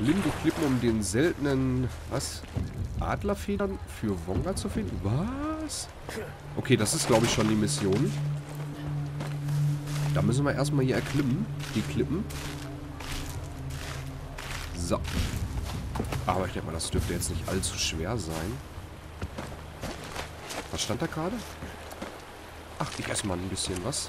Erklimm die Klippen, um den seltenen... Was? Adlerfedern für Wonga zu finden? Was? Okay, das ist, glaube ich, schon die Mission. Da müssen wir erstmal hier erklimmen. Die Klippen. So. Aber ich denke mal, das dürfte jetzt nicht allzu schwer sein. Was stand da gerade? Ach, ich esse mal ein bisschen was.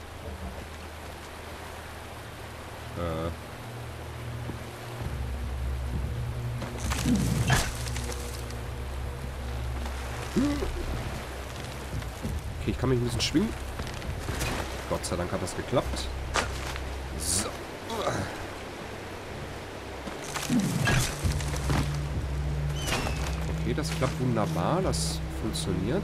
Okay, ich kann mich ein bisschen schwingen. Gott sei Dank hat das geklappt. So. Okay, das klappt wunderbar. Das funktioniert.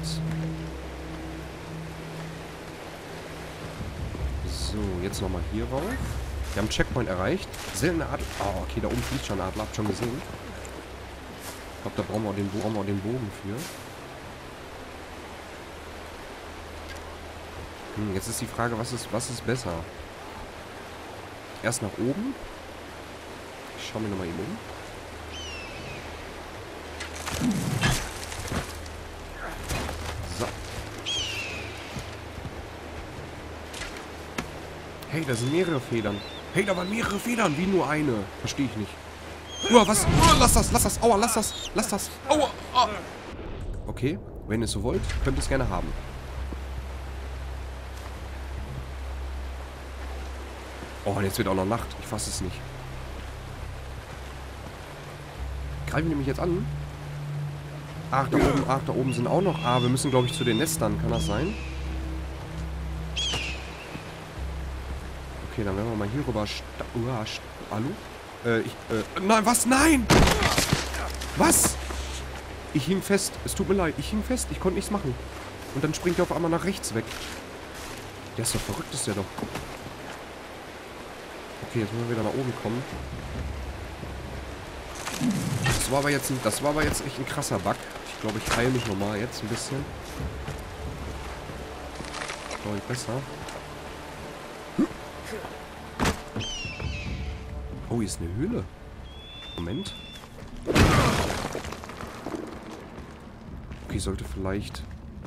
So, jetzt nochmal hier rauf. Wir haben Checkpoint erreicht. Seltene Adler. Oh, okay, da oben fliegt schon ein Adler. Habt schon gesehen. Ich glaube, da brauchen wir auch den Bogen für. Jetzt ist die Frage, was ist besser? Erst nach oben. Ich schaue mir nochmal eben um. So. Hey, da sind mehrere Federn. Hey, da waren mehrere Federn, wie nur eine. Verstehe ich nicht. Was? Lass das. Aua, lass das. Aua. Ah. Okay, wenn ihr es so wollt, könnt ihr es gerne haben. Oh, und jetzt wird auch noch Nacht. Ich fasse es nicht. Greifen die mich jetzt an? Ach, da oben sind auch noch... Ah, wir müssen, glaube ich, zu den Nestern. Kann das sein? Okay, dann werden wir mal hier rüber... Hallo? Nein, was? Nein! Was? Ich hing fest. Es tut mir leid. Ich hing fest. Ich konnte nichts machen. Und dann springt er auf einmal nach rechts weg. Der ist doch verrückt, ist der doch. Okay, jetzt müssen wir wieder nach oben kommen. Das war aber jetzt echt ein krasser Bug. Ich glaube, ich heile mich nochmal jetzt ein bisschen. Glaube ich besser. Oh, hier ist eine Höhle. Moment. Okay, sollte vielleicht...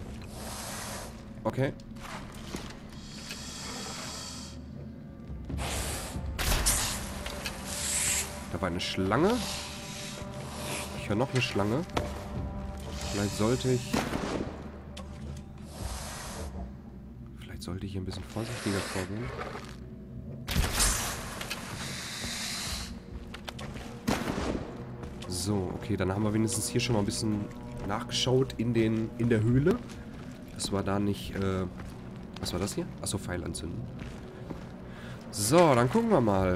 Okay. Da war eine Schlange. Ich höre noch eine Schlange. Vielleicht sollte ich hier ein bisschen vorsichtiger vorgehen. So, okay, dann haben wir wenigstens hier schon mal ein bisschen nachgeschaut in der Höhle. Das war da nicht, was war das hier? Achso, Pfeil anzünden. So, dann gucken wir mal.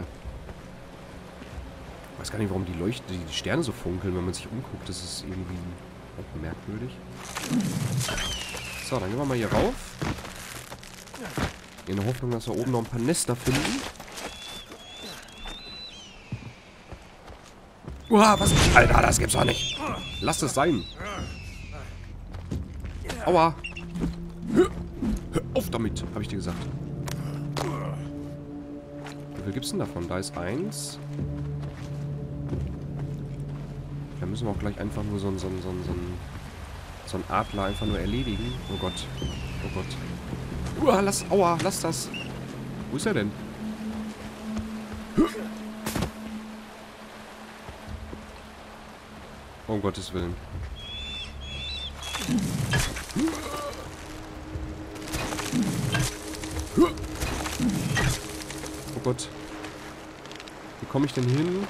Ich weiß gar nicht, warum die Sterne so funkeln, wenn man sich umguckt. Das ist irgendwie auch merkwürdig. So, dann gehen wir mal hier rauf. In der Hoffnung, dass wir oben noch ein paar Nester finden. Uah, was? Alter, das gibt's doch nicht. Lass es sein. Aua. Hör auf damit, habe ich dir gesagt. Wie viel gibt's denn davon? Da ist eins. Da müssen wir auch gleich einfach nur so einen Adler einfach nur erledigen. Oh Gott. Oh Gott. Aua, lass das. Wo ist er denn? Um Gottes Willen. Oh Gott. Wie komme ich denn hin?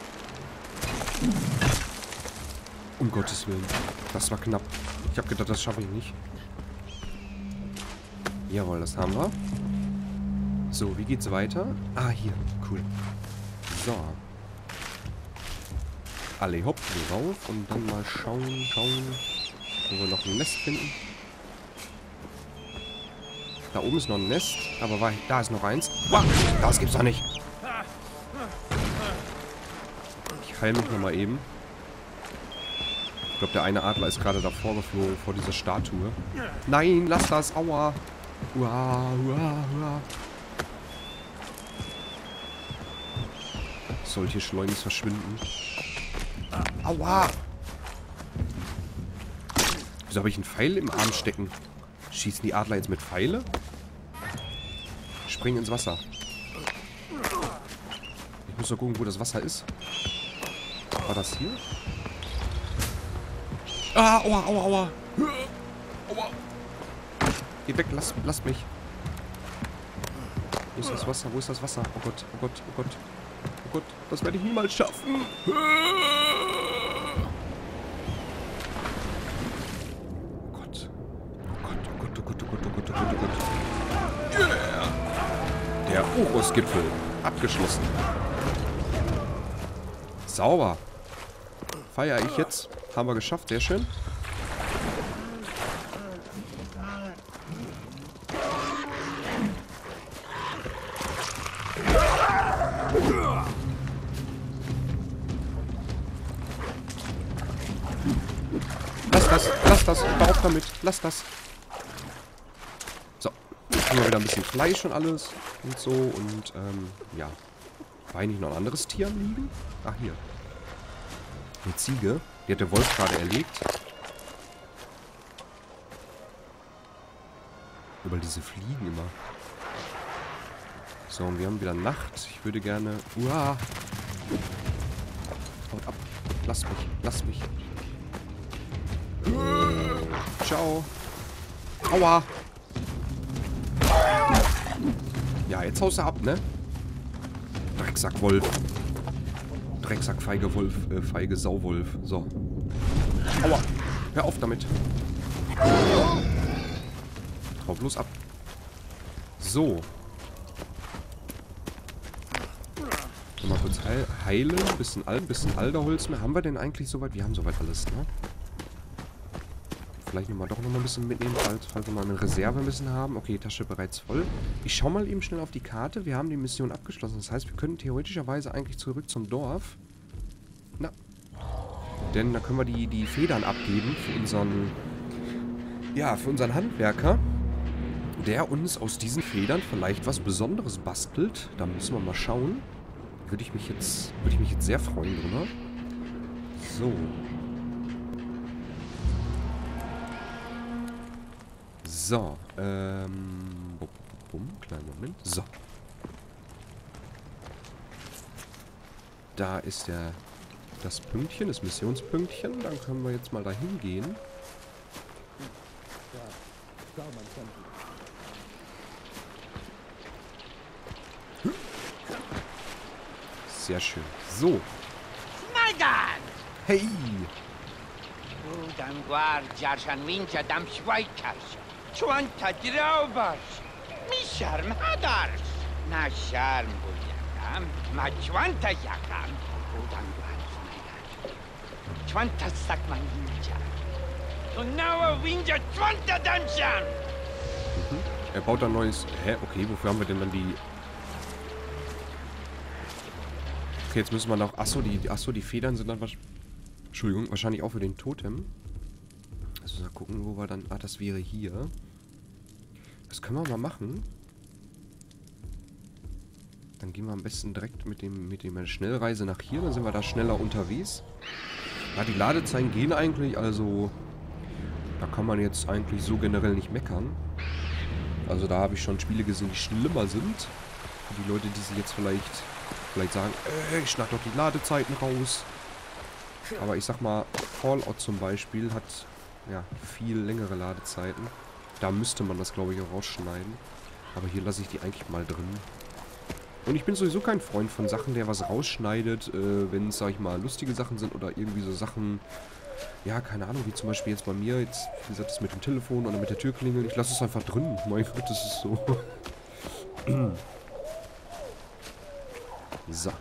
Um Gottes Willen. Das war knapp. Ich habe gedacht, das schaffe ich nicht. Jawohl, das haben wir. So, wie geht's weiter? Ah, hier. Cool. So. Alle hopp, hier rauf und dann mal schauen, wo wir noch ein Nest finden. Da oben ist noch ein Nest, aber da ist noch eins. Wow, das gibt's doch nicht. Ich heile mich nochmal eben. Ich glaube, der eine Adler ist gerade davor geflogen, vor dieser Statue. Nein, lass das, aua. Sollte hier schleunigst verschwinden. Aua! Wieso habe ich einen Pfeil im Arm stecken? Schießen die Adler jetzt mit Pfeile? Springen ins Wasser. Ich muss doch gucken, wo das Wasser ist. War das hier? Ah, aua, aua, aua. Aua. Geh weg, lasst mich. Wo ist das Wasser? Wo ist das Wasser? Oh Gott, oh Gott, oh Gott. Oh Gott, das werde ich niemals schaffen. Oh Gott. Oh Gott, oh Gott, oh Gott, oh Gott, oh Gott, oh Gott, oh Gott. Yeah. Der Urus-Gipfel. Abgeschlossen. Sauber. Feiere ich jetzt. Haben wir geschafft, sehr schön. Lass das, hör auf damit, lass das. So, jetzt haben wir wieder ein bisschen Fleisch und alles und so und, ja. War eigentlich noch ein anderes Tier am Liegen? Ach, hier. Eine Ziege, die hat der Wolf gerade erlegt. Überall diese Fliegen immer. So, und wir haben wieder Nacht. Ich würde gerne... Uah! Haut ab. Lasst mich, lasst mich. Ciao. Aua. Ja, jetzt haust du ab, ne? Drecksack Wolf. Drecksack feige Wolf, feige Sauwolf. So. Aua. Hör auf damit. Hau bloß ab. So. Mal kurz heilen. Bisschen Alderholz mehr. Haben wir denn eigentlich soweit? Wir haben soweit alles, ne? Vielleicht nehmen wir doch noch mal ein bisschen mitnehmen, falls wir mal eine Reserve ein bisschen haben. Okay, Tasche bereits voll. Ich schau mal eben schnell auf die Karte. Wir haben die Mission abgeschlossen. Das heißt, wir können theoretischerweise eigentlich zurück zum Dorf. Na. Denn da können wir die Federn abgeben für unseren... Ja, für unseren Handwerker. Der uns aus diesen Federn vielleicht was Besonderes bastelt. Da müssen wir mal schauen. Würde ich mich jetzt sehr freuen drüber. So. So, kleinen Moment. So. Da ist das Pünktchen, das Missionspünktchen. Dann können wir jetzt mal dahin gehen. Sehr schön. So. Hey! Dam guardiarsan wincha dam schweikars. Chuanta draubars. Mi sharm hadars. Na sharm bulyakam. Ma chuanta yakam. Udam guardiarsan. Chuanta sakman wincha. So now wincha chuanta danshan. Er baut ein neues... Hä? Okay, wofür haben wir denn dann die... Okay, jetzt müssen wir noch... Achso, die Federn sind dann... Entschuldigung, wahrscheinlich auch für den Totem. Also mal gucken, wo wir dann... Ah, das wäre hier. Das können wir mal machen. Dann gehen wir am besten direkt mit dem Schnellreise nach hier. Dann sind wir da schneller unterwegs. Ja, die Ladezeiten gehen eigentlich, also... Da kann man jetzt eigentlich so generell nicht meckern. Also da habe ich schon Spiele gesehen, die schlimmer sind. Für die Leute, die sich jetzt vielleicht sagen, ich schneide doch die Ladezeiten raus. Aber ich sag mal, Fallout zum Beispiel hat ja viel längere Ladezeiten. Da müsste man das, glaube ich, auch rausschneiden. Aber hier lasse ich die eigentlich mal drin. Und ich bin sowieso kein Freund von Sachen, der was rausschneidet, wenn es, sag ich mal, lustige Sachen sind oder irgendwie so Sachen, ja, keine Ahnung, wie zum Beispiel jetzt bei mir, jetzt, wie gesagt, das mit dem Telefon oder mit der Türklingel. Ich lasse es einfach drin. Mein Gott, das ist so. So.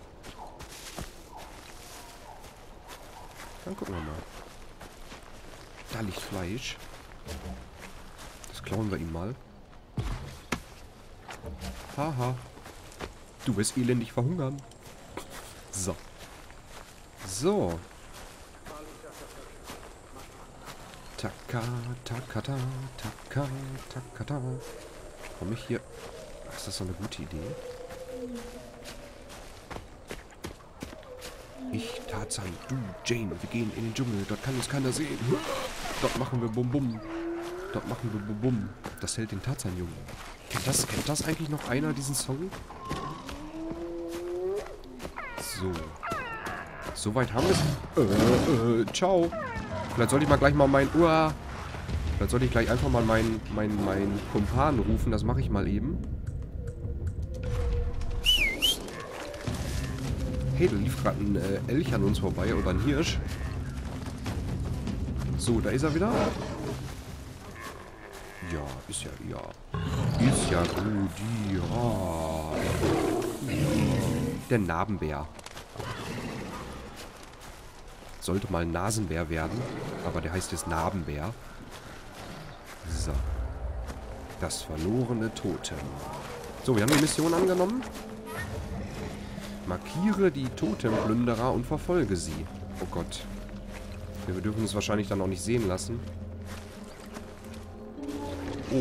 Dann gucken wir mal. Da liegt Fleisch. Das klauen wir ihm mal. Haha. Du wirst elendig verhungern. So. So. Taka, takata, taka, takata. Komme ich hier... Ist das so eine gute Idee? Ich, Tarzan, du, Jane, wir gehen in den Dschungel. Dort kann uns keiner sehen. Dort machen wir Bum-Bum. Dort machen wir Bum-Bum. Das hält den Tarzan-Jungen. Kennt das eigentlich noch einer, diesen Song? So. Soweit haben wir es. Ciao. Vielleicht sollte ich mal gleich mal Vielleicht sollte ich gleich einfach mal meinen Kumpan rufen. Das mache ich mal eben. Hey, da lief gerade ein Elch an uns vorbei oder ein Hirsch. So, da ist er wieder. Ja, ist ja gut. Ja. Der Narbenbär. Sollte mal ein Nasenbär werden, aber der heißt jetzt Narbenbär. So. Das verlorene Totem. So, wir haben die Mission angenommen. Markiere die Totemplünderer und verfolge sie. Oh Gott. Wir dürfen es wahrscheinlich dann auch nicht sehen lassen. Oh.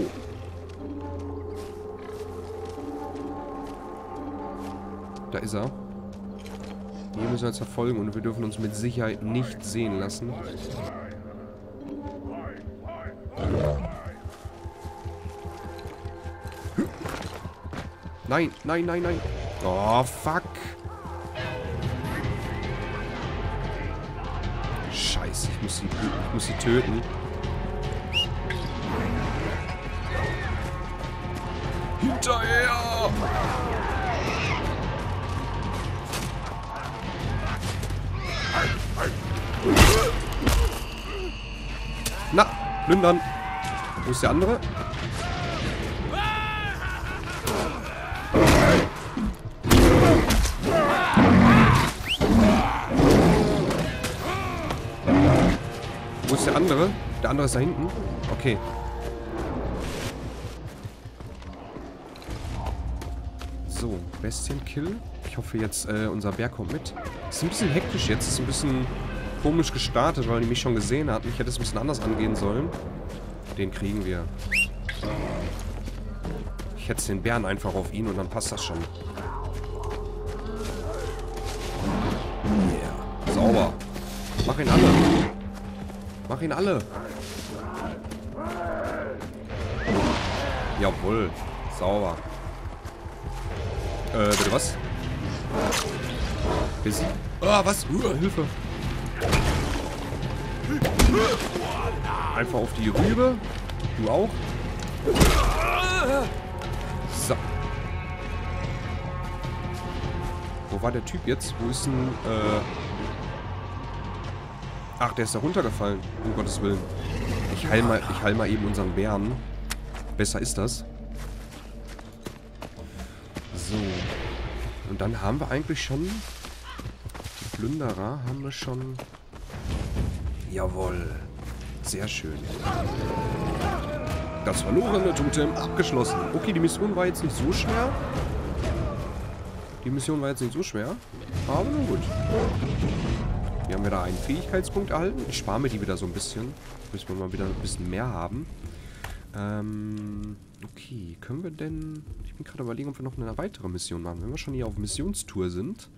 Da ist er. Hier müssen wir jetzt verfolgen und wir dürfen uns mit Sicherheit nicht sehen lassen. Nein, nein, nein, nein. Oh, fuck. Scheiße, ich muss sie töten. Hinterher! Na, plündern. Wo ist der andere? Wo ist der andere? Der andere ist da hinten. Okay. So, Bestienkill. Ich hoffe jetzt, unser Bär kommt mit. Ist ein bisschen hektisch jetzt. Ist ein bisschen komisch gestartet, weil die mich schon gesehen hat. Ich hätte es ein bisschen anders angehen sollen. Den kriegen wir. Ich hetze den Bären einfach auf ihn und dann passt das schon. Yeah. Sauber. Mach ihn alle. Mach ihn alle. Jawohl. Sauber. Bitte was? Busy? Ah, was? Hilfe. Einfach auf die Rübe. Du auch. So. Wo war der Typ jetzt? Wo ist denn, Ach, der ist da runtergefallen. Um Gottes Willen. Ich heil mal eben unseren Bären. Besser ist das. So. Und dann haben wir eigentlich schon... Die Plünderer haben wir schon... Jawohl. Sehr schön. Das verlorene Totem abgeschlossen. Okay, die Mission war jetzt nicht so schwer. Aber nun gut. Hier haben wir da einen Fähigkeitspunkt erhalten. Ich spare mir die wieder so ein bisschen. Müssen wir mal wieder ein bisschen mehr haben. Okay, können wir denn... Ich bin gerade überlegen, ob wir noch eine weitere Mission machen. Wenn wir schon hier auf Missionstour sind.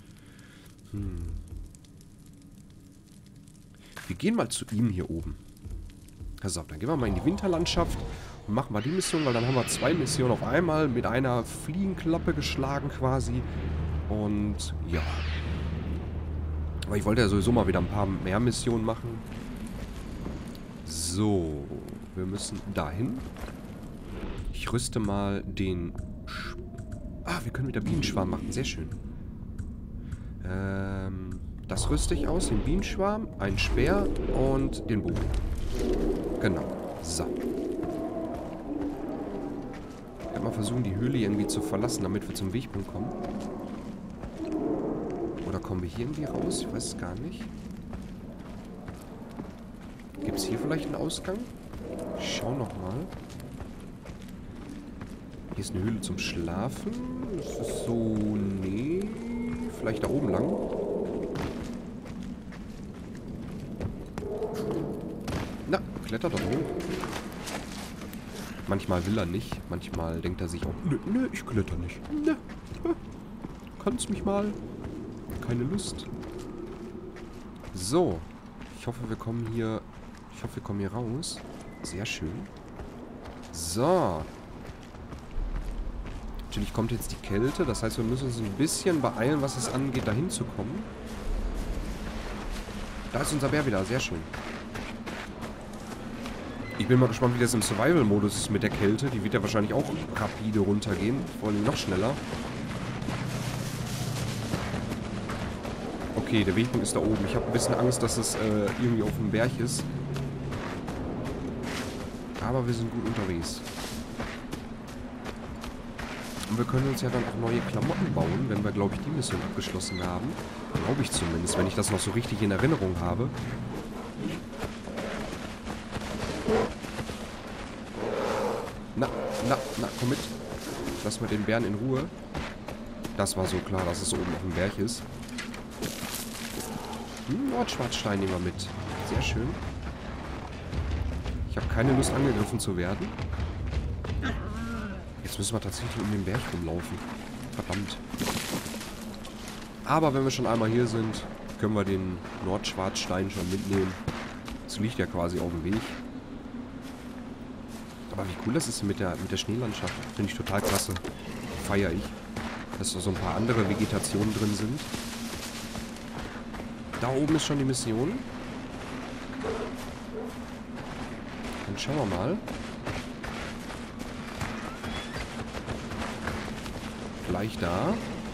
Wir gehen mal zu ihm hier oben. Also, dann gehen wir mal in die Winterlandschaft und machen wir die Mission, weil dann haben wir 2 Missionen auf einmal mit einer Fliegenklappe geschlagen quasi. Und ja. Aber ich wollte ja sowieso mal wieder ein paar mehr Missionen machen. So, wir müssen dahin. Ich rüste mal den... wir können wieder Bienenschwarm machen. Sehr schön. Das rüste ich aus. Den Bienenschwarm, einen Speer und den Bogen. Genau. So. Ich werde mal versuchen, die Höhle irgendwie zu verlassen, damit wir zum Wegpunkt kommen. Oder kommen wir hier irgendwie raus? Ich weiß es gar nicht. Gibt es hier vielleicht einen Ausgang? Ich schau nochmal. Hier ist eine Höhle zum Schlafen. Das ist so... Nee. Vielleicht da oben lang. Na, klettert doch hoch. Manchmal will er nicht. Manchmal denkt er sich auch... Nö, ich kletter nicht. Nö. Kannst mich mal. Keine Lust. So. Ich hoffe, wir kommen hier... Ich hoffe, wir kommen hier raus. Sehr schön. So. Natürlich kommt jetzt die Kälte. Das heißt, wir müssen uns ein bisschen beeilen, was es angeht, da hinzukommen. Da ist unser Bär wieder. Sehr schön. Ich bin mal gespannt, wie das im Survival-Modus ist mit der Kälte. Die wird ja wahrscheinlich auch rapide runtergehen. Vor allem noch schneller. Okay, der Wegpunkt ist da oben. Ich habe ein bisschen Angst, dass es irgendwie auf dem Berg ist. Aber wir sind gut unterwegs. Und wir können uns ja dann auch neue Klamotten bauen, wenn wir, glaube ich, die Mission abgeschlossen haben. Glaube ich zumindest, wenn ich das noch so richtig in Erinnerung habe. Na, komm mit. Lass mal den Bären in Ruhe. Das war so klar, dass es oben auf dem Berg ist. Nordschwarzstein nehmen wir mit. Sehr schön. Ich habe keine Lust, angegriffen zu werden. Jetzt müssen wir tatsächlich um den Berg rumlaufen. Verdammt. Aber wenn wir schon einmal hier sind, können wir den Nordschwarzstein schon mitnehmen. Das liegt ja quasi auf dem Weg. Aber wie cool das ist mit der Schneelandschaft. Finde ich total klasse. Feiere ich. Dass da so ein paar andere Vegetationen drin sind. Da oben ist schon die Mission. Dann schauen wir mal. Gleich da.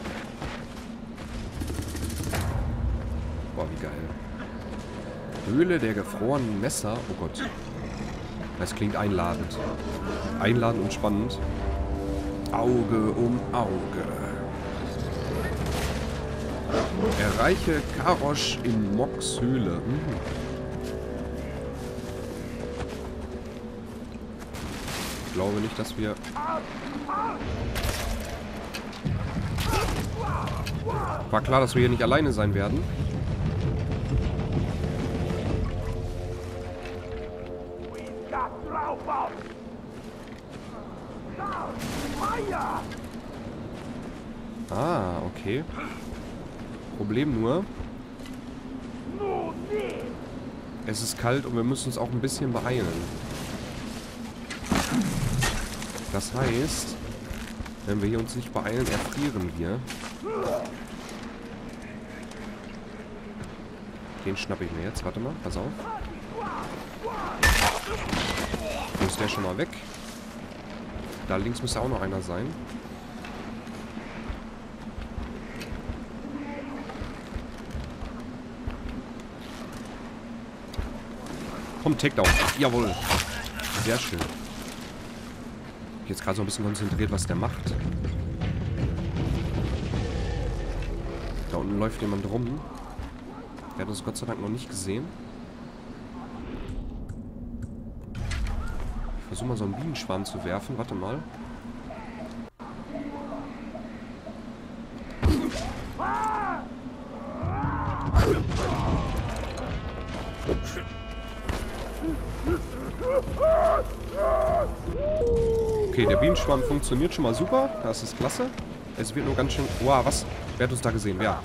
Boah, wie geil. Höhle der gefrorenen Messer. Oh Gott. Das klingt einladend. Einladend und spannend. Auge um Auge. Erreiche Karosch in Moks Höhle. Ich glaube nicht, dass wir... War klar, dass wir hier nicht alleine sein werden. Ah, okay. Problem nur, es ist kalt und wir müssen uns auch ein bisschen beeilen. Das heißt, wenn wir hier uns nicht beeilen, erfrieren wir. Den schnappe ich mir jetzt. Warte mal, pass auf. Wo ist der schon mal weg? Da links müsste auch noch einer sein. Komm, Takedown. Jawohl. Sehr schön. Ich bin jetzt gerade so ein bisschen konzentriert, was der macht. Da unten läuft jemand rum. Der hat uns Gott sei Dank noch nicht gesehen. Ich versuche mal so einen Bienenschwarm zu werfen. Warte mal. Okay, der Bienenschwarm funktioniert schon mal super. Das ist klasse. Es wird nur ganz schön... Wow, was? Wer hat uns da gesehen? Wer?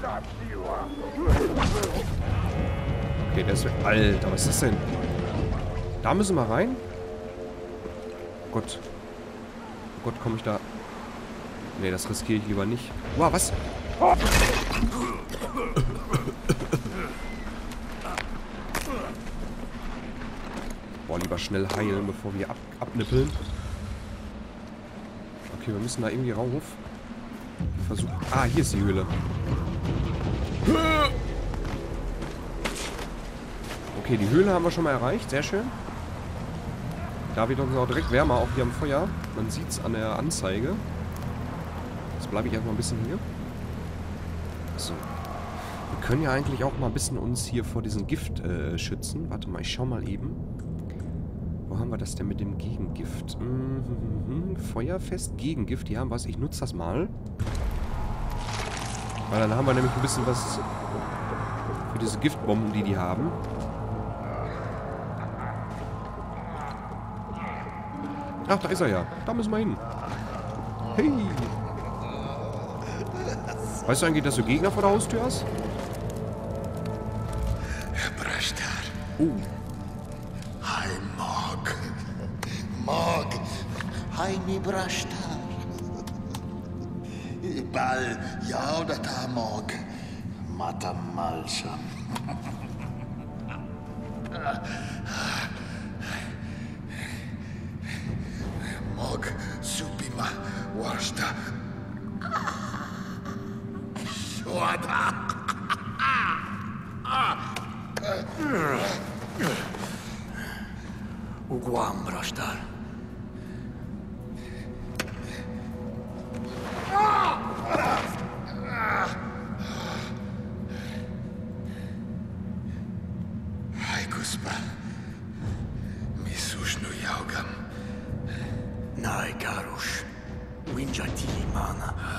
Okay, der ist... Alter, was ist das denn? Da müssen wir rein? Oh Gott. Oh Gott, komme ich da... Nee, das riskiere ich lieber nicht. Wow, was? Boah, lieber schnell heilen, bevor wir abnippeln. Okay, wir müssen da irgendwie rauf. Versuchen. Ah, hier ist die Höhle. Okay, die Höhle haben wir schon mal erreicht. Sehr schön. Da wird uns auch direkt wärmer, auch hier am Feuer. Man sieht es an der Anzeige. Jetzt bleibe ich erstmal ein bisschen hier. So. Wir können ja eigentlich auch mal ein bisschen uns hier vor diesem Gift schützen. Warte mal, ich schau mal eben. Wo haben wir das denn mit dem Gegengift? Feuerfest, Gegengift. Ja, was? Ich nutze das mal. Weil dann haben wir nämlich ein bisschen was für diese Giftbomben, die haben. Ach, da ist er ja. Da müssen wir hin. Hey. Weißt du eigentlich, dass du Gegner vor der Haustür hast? Oh. Hi, Mog. Mog. Hi, mi brashtar. Bal, yaudata, Mog. Mata malsam. Mog, supima, warsta. Suada. Uguam, brashtar. Hai, Guspa. Mi sushnu yaugam. Nai, Garush. Winjati, mana.